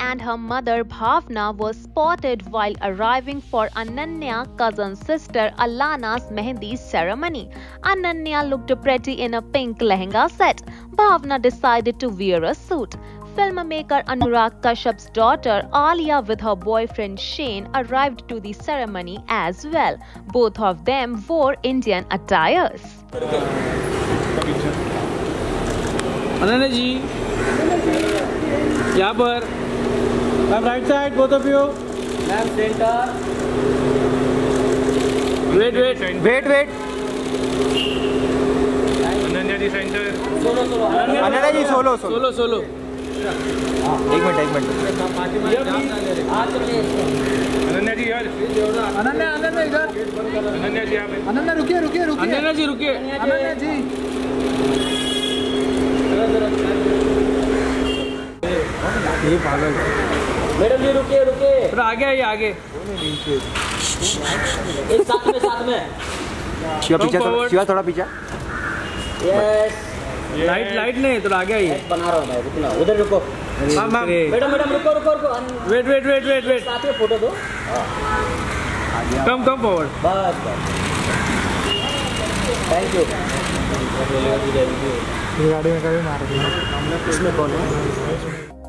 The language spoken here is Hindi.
and her mother Bhavna were spotted while arriving for Ananya, cousin sister Alana's Mehendi ceremony. Ananya looked pretty in a pink lehenga set. Bhavna decided to wear a suit. Filmmaker Anurag Kashyap's daughter Alia with her boyfriend Shane arrived to the ceremony as well. Both of them wore Indian attires. Ananya ji यहाँ पर ma'am right side both of you ma'am centre wait Ananya ji centre Ananya ji solo एक मिनट अनन्या जी यार अनन्या इधर अनन्या जी यहाँ पे अनन्या रुकिए अनन्या जी ये पागल मैडम जी रुके थोड़ा आगे एक साथ में शिवा थोड़ा पीछे यस लाइट नहीं थोड़ा आगे आइए बना रहा हूँ मैं रुकना उधर रुको मैडम रुको वेट साथ में फोटो दो कम फॉरवर्ड बस थैंक यू गाड़ी में कभी मार इसमें कौन है